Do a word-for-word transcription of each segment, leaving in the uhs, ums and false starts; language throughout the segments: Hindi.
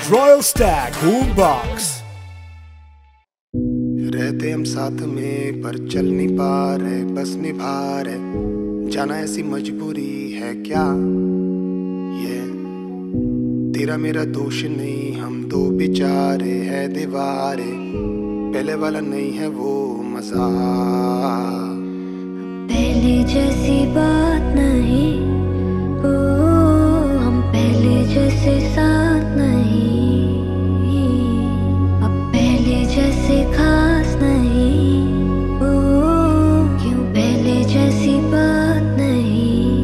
Royal Stag Boombox। रहते हम साथ में पर चल नहीं पा रहे, बस निभा रहे, जाना ऐसी मजबूरी है क्या? ये तेरा मेरा दोष नहीं, हम दो बेचारे है दीवारे, पहले वाला नहीं है वो मजा। पहले जैसी बात नहीं, ओ हम पहले जैसे साथ नहीं, अब पहले जैसे खास नहीं, ओ क्यों पहले जैसी बात नहीं,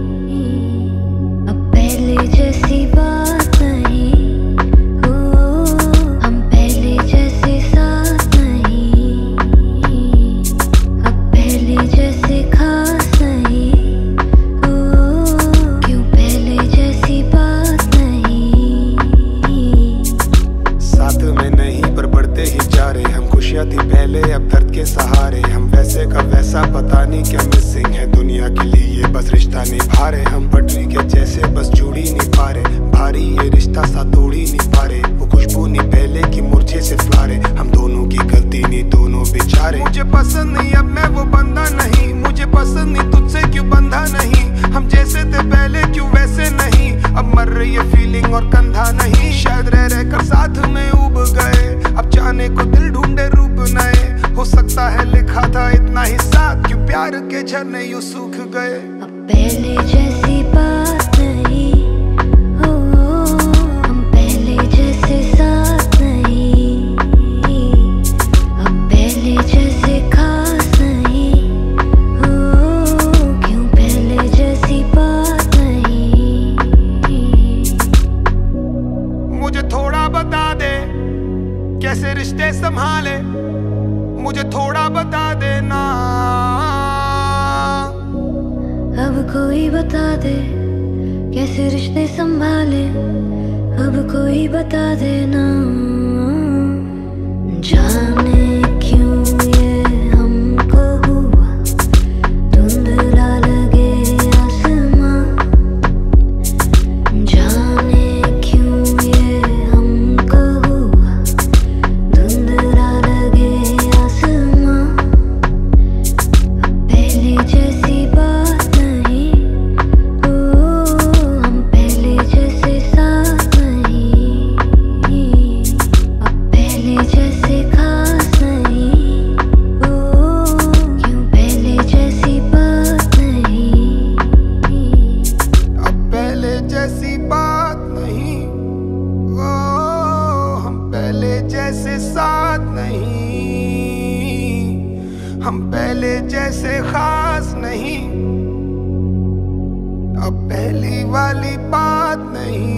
अब पहले जैसी बात नहीं, ओ हम पहले जैसे साथ नहीं, अब पहले जैसे खास नहीं, ओ क्यों पहले जैसी बात नहीं। साथ में नहीं पर बढ़ते ही जा रहे, हम खुशियाँ थी पहले अब दर्द के सहारे, हम वैसे का वैसा पता नहीं क्या मिसिंग है दुनिया के लिए, बस रिश्ता निभा रहे, हम पटरी के जैसे बस जुड़ ही नहीं पा रहे, भारी ये रिश्ता सा तोड़ ही नहीं पा रहे, वो खुशबू नहीं पहले की मुरझे से फ्लारे, हम दोनों की गलती नहीं दोनों बेचारे। मुझे पसंद नहीं अब मैं वो बंदा नहीं, मुझे पसंद नहीं तुझसे क्यों बंधा नहीं, हम जैसे थे पहले क्यों वैसे नहीं, अब मर रही है फीलिंग और कंधा नहीं, शायद रह रह कर साथ में उब गए, अब जाने को दिल ढूंढे रूप नए, हो सकता है लिखा था इतना ही साथ, क्यों प्यार के झरने यूं सूख गए। अब पहले जैसी बात नहीं, ओ हम पहले जैसे साथ नहीं, अब पहले जैसे खास नहीं, ओ क्यों पहले जैसी बात नहीं। मुझे थोड़ा बता दे कैसे रिश्ते संभाले, मुझे थोड़ा बता देना। अब कोई बता दे कैसे रिश्ते संभाले, अब कोई बता देना। जाने क्यों ये हमको हुआ, धुंधला लगे आसमां, जाने क्यों ये हमको हुआ, धुंधला लगे आसमां, पहले जैसी बात नहीं, ओ हम पहले जैसे साथ नहीं, अब पहले जैसे खास नहीं, ओ क्यों पहले जैसी बात नहीं। अब पहले जैसी बात नहीं, ओ हम पहले जैसे साथ नहीं, हम पहले जैसे खास नहीं, अब पहली वाली बात नहीं।